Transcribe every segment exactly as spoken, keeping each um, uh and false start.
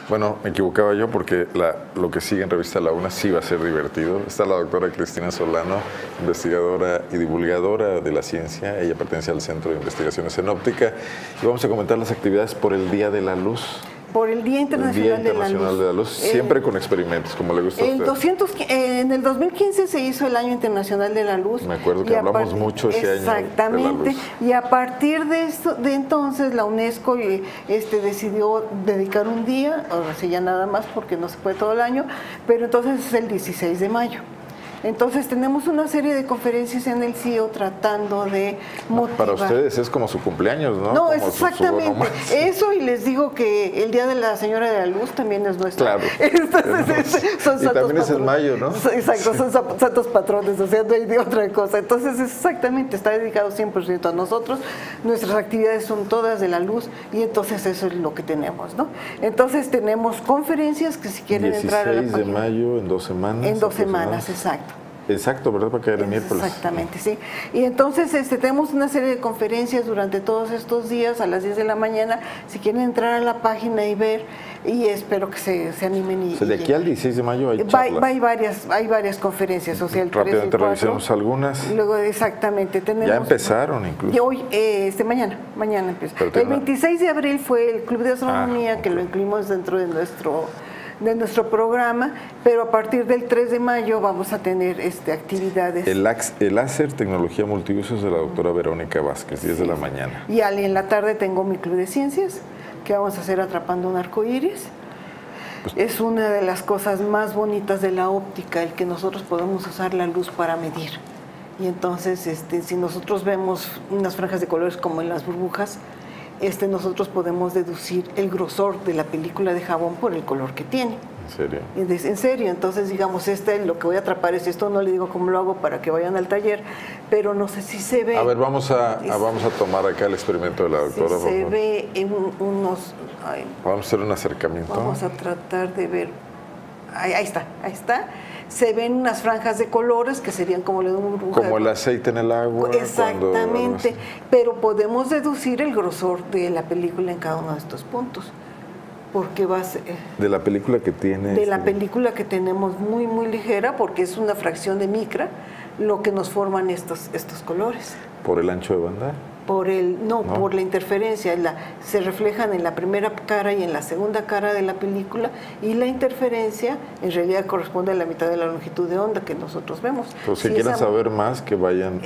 Bueno, me equivocaba yo porque la, lo que sigue en Revista La Una sí va a ser divertido. Está la doctora Cristina Solano, investigadora y divulgadora de la ciencia. Ella pertenece al Centro de Investigaciones en Óptica. Y vamos a comentar las actividades por el Día de la Luz. Por el Día Internacional, el Día Internacional de la Luz. De la Luz siempre eh, con experimentos, como le gusta a el usted. doscientos, eh, en el dos mil quince se hizo el Año Internacional de la Luz. Me acuerdo que hablamos mucho ese año. Exactamente. Y a partir de, esto, de entonces la UNESCO este, decidió dedicar un día, ahora sí ya nada más porque no se puede todo el año, pero entonces es el dieciséis de mayo. Entonces tenemos una serie de conferencias en el C I O tratando de motivar. Para ustedes es como su cumpleaños, ¿no? No, como exactamente. Su, su Eso, y les digo que el Día de la Señora de la Luz también es nuestro. Claro. Entonces, es, son y también es en mayo, ¿no? Exacto, son santos patrones, o sea, no hay de otra cosa. Entonces, exactamente, está dedicado cien por ciento a nosotros. Nuestras actividades son todas de la luz y entonces eso es lo que tenemos, ¿no? Entonces tenemos conferencias que si quieren entrar a la página. dieciséis de mayo, en dos semanas. En dos semanas, exacto. Exacto, ¿verdad? Para caer el miércoles. Exactamente, sí. Y entonces este, tenemos una serie de conferencias durante todos estos días a las diez de la mañana. Si quieren entrar a la página y ver, y espero que se, se animen. Y, o sea, de aquí al dieciséis de mayo hay va, charlas. Va, hay, varias, hay varias conferencias. O sea, el rápidamente revisemos algunas. Luego, exactamente. Tenemos, ya empezaron incluso. Y hoy, eh, este, mañana, mañana empieza. El veintiséis de abril fue el Club de Astronomía, ah, que okay. lo incluimos dentro de nuestro... de nuestro programa, pero a partir del tres de mayo vamos a tener este, actividades. El, el láser tecnología multiusos de la doctora Verónica Vázquez, diez sí. de la mañana. Y en la tarde tengo mi club de ciencias, que vamos a hacer atrapando un arco iris. Pues, es una de las cosas más bonitas de la óptica, el que nosotros podemos usar la luz para medir. Y entonces, este, si nosotros vemos unas franjas de colores como en las burbujas, Este, nosotros podemos deducir el grosor de la película de jabón por el color que tiene. ¿En serio? En serio, entonces digamos, este, lo que voy a atrapar es esto, no le digo cómo lo hago para que vayan al taller, pero no sé si se ve. A ver, vamos a, a, vamos a tomar acá el experimento de la doctora. Si se ve en unos... Ay, vamos a hacer un acercamiento. Vamos a tratar de ver, ahí, ahí está, ahí está. Se ven unas franjas de colores que serían como de un burbuja. Como el aceite en el agua. Exactamente, cuando... pero podemos deducir el grosor de la película en cada uno de estos puntos. Porque va a ser, de la película que tiene. De este... la película que tenemos muy, muy ligera, porque es una fracción de micra lo que nos forman estos, estos colores. ¿Por el ancho de banda? Por el, no, no, por la interferencia, la, se reflejan en la primera cara y en la segunda cara de la película, y la interferencia en realidad corresponde a la mitad de la longitud de onda que nosotros vemos. Pues si, si quieren esa... saber más, que vayan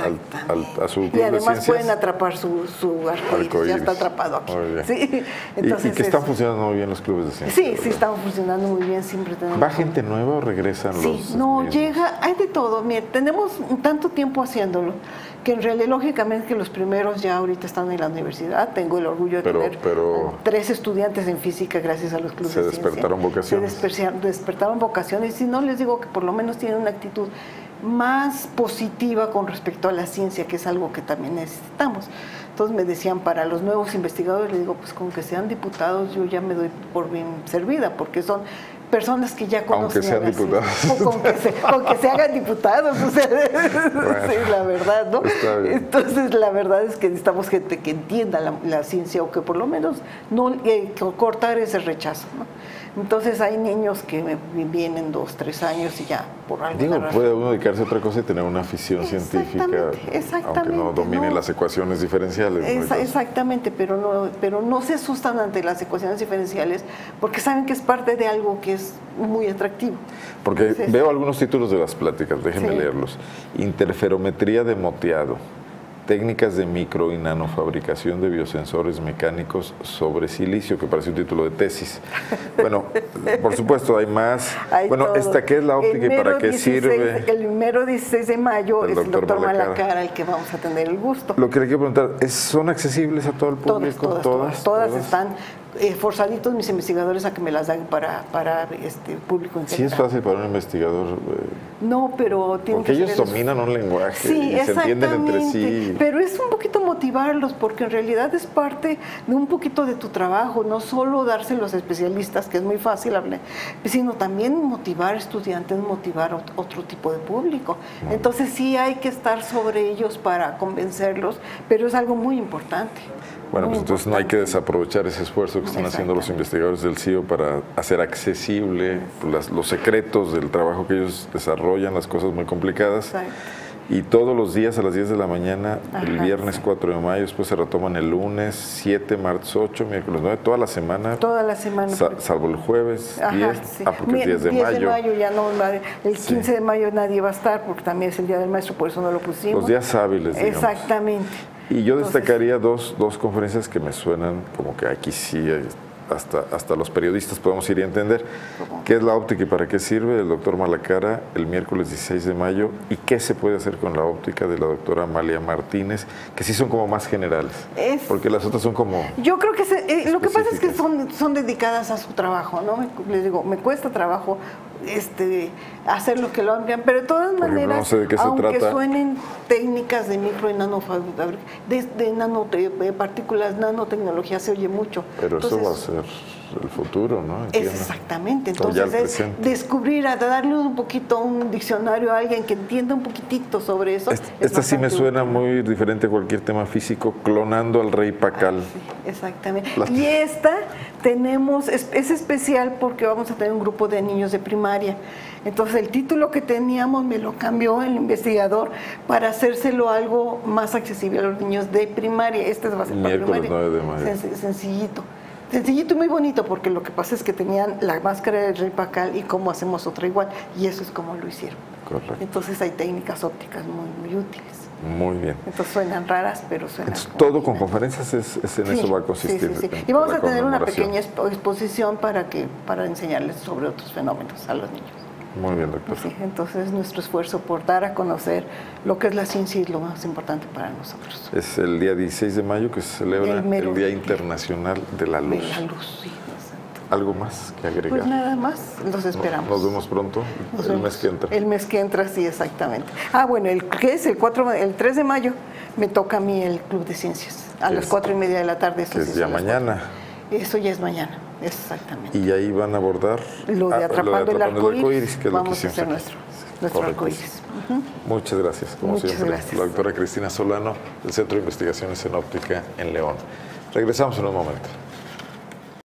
a, a, a su club y además de pueden atrapar su, su arcoíris, ya está atrapado aquí. Sí. Entonces, y, y que están funcionando muy bien los clubes de ciencia. Sí, sí, están funcionando muy bien, siempre tenemos. ¿Va gente nueva o regresan sí, los? No, mismos? llega, hay de todo. Mira, tenemos tanto tiempo haciéndolo que en realidad, lógicamente, que los primeros ya ahorita están en la universidad. Tengo el orgullo de pero, tener pero tres estudiantes en física gracias a los clubes se de ciencia. despertaron vocaciones. Se despertaron, despertaron vocaciones. Y si no, les digo que por lo menos tienen una actitud más positiva con respecto a la ciencia, que es algo que también necesitamos. Entonces me decían, para los nuevos investigadores, les digo, pues con que sean diputados, yo ya me doy por bien servida, porque son personas que ya conocen. Aunque sean diputados. O con que, se, con que se hagan diputados, o sea, bueno, sí, la verdad, ¿no? Entonces, la verdad es que necesitamos gente que entienda la, la ciencia, o que por lo menos no eh, cortar ese rechazo, ¿no? Entonces hay niños que me vienen dos, tres años y ya por algo. Digo, puede uno dedicarse a otra cosa y tener una afición científica, exactamente, aunque no domine no, las ecuaciones diferenciales. Esa, ¿no? Exactamente, pero no, pero no se asustan ante las ecuaciones diferenciales porque saben que es parte de algo que es muy atractivo. Porque Entonces, veo algunos títulos de las pláticas, déjenme sí. leerlos. Interferometría de moteado. Técnicas de micro y nanofabricación de biosensores mecánicos sobre silicio, que parece un título de tesis. Bueno, por supuesto, hay más. Hay bueno, todo. ¿Esta qué es la óptica y para qué dieciséis, sirve? El mero dieciséis de mayo es el doctor Malacara el que vamos a tener el gusto. Lo que le quiero preguntar, ¿son accesibles a todo el público? Todas, todas, todas, todas, todas están eh, forzaditos mis investigadores a que me las dan para, para este público en general. Sí es fácil para un investigador. Eh, no, pero tienen porque que ellos dominan un lenguaje sí, y se entienden entre sí. Pero es un poquito motivarlos, porque en realidad es parte de un poquito de tu trabajo, no solo darse los especialistas, que es muy fácil hablar, sino también motivar estudiantes, motivar otro tipo de público. Entonces sí hay que estar sobre ellos para convencerlos, pero es algo muy importante. Bueno, pues entonces no hay que desaprovechar ese esfuerzo que están haciendo los investigadores del C I O para hacer accesible pues, las, los secretos del trabajo que ellos desarrollan, las cosas muy complicadas. Exacto. Y todos los días a las diez de la mañana, Ajá, el viernes sí. cuatro de mayo, después se retoman el lunes siete, martes ocho, miércoles nueve, toda la semana. Toda la semana. Sa salvo el jueves Ajá, diez, sí. ah, porque es diez de mayo. diez de mayo ya no, el Sí. quince de mayo nadie va a estar porque también es el Día del Maestro, por eso no lo pusimos. Los días hábiles, digamos. Exactamente. Y yo Entonces, destacaría dos, dos conferencias que me suenan como que aquí sí, hasta, hasta los periodistas podemos ir a entender. ¿Cómo? ¿Qué es la óptica y para qué sirve? El doctor Malacara, el miércoles dieciséis de mayo. ¿Y qué se puede hacer con la óptica? De la doctora Amalia Martínez, que sí son como más generales. Es, porque las otras son como... Yo creo que se, eh, lo que pasa es que son, son dedicadas a su trabajo, ¿no? Me, les digo, me cuesta trabajo este, hacer lo que lo amplían, pero de todas Por ejemplo, maneras, no sé de qué se aunque trata. suenen técnicas de micro y nanofabricación, de, de, nano, de partículas, nanotecnología, se oye mucho. Pero Entonces, eso va a ser el futuro, ¿no? Entiendo. Exactamente, Todo ya entonces el es presente. descubrir, a darle un poquito un diccionario a alguien que entienda un poquitito sobre eso. Este, es esta sí me bastante suena útil. muy diferente a cualquier tema físico, clonando al rey Pacal. Sí, exactamente. La- Y esta tenemos, es, es especial porque vamos a tener un grupo de niños de primaria. Entonces el título que teníamos me lo cambió el investigador para hacérselo algo más accesible a los niños de primaria. Este va a ser para Miércoles primaria. nueve de mayo. Senc- sencillito. Sencillito y muy bonito, porque lo que pasa es que tenían la máscara del rey Pacal y cómo hacemos otra igual, y eso es como lo hicieron. Correcto. Entonces hay técnicas ópticas muy, muy útiles. Muy bien. Entonces suenan raras, pero suenan. Entonces, como todo con divinas. conferencias es, es en Sí, eso va a sí, consistir. sí, sí. en Y vamos la a tener una conmemoración. pequeña expo- exposición para que para enseñarles sobre otros fenómenos a los niños. Muy bien, doctor. Sí, entonces nuestro esfuerzo por dar a conocer lo que es la ciencia es lo más importante para nosotros. Es el día dieciséis de mayo que se celebra El el, mero Día día. Internacional de la Luz. De la luz, sí, exacto. ¿Algo más que agregar? Pues nada más, los esperamos. Nos vemos pronto, Nos el vemos. mes que entra. El mes que entra, sí, exactamente. Ah, bueno, el que es el cuatro, el tres de mayo me toca a mí el Club de Ciencias a Que las es- cuatro y media de la tarde. eso que sí es ya son las mañana. cuatro. Eso ya es mañana, exactamente. Y ahí van a abordar Lo de ah, atrapando el arco iris, que es lo que vamos a hicimos hacer aquí. nuestro, nuestro Correcto. arco iris. Ujú. Muchas gracias, como Muchas siempre. gracias. La doctora Cristina Solano, del Centro de Investigaciones en Óptica en León. Regresamos en un momento.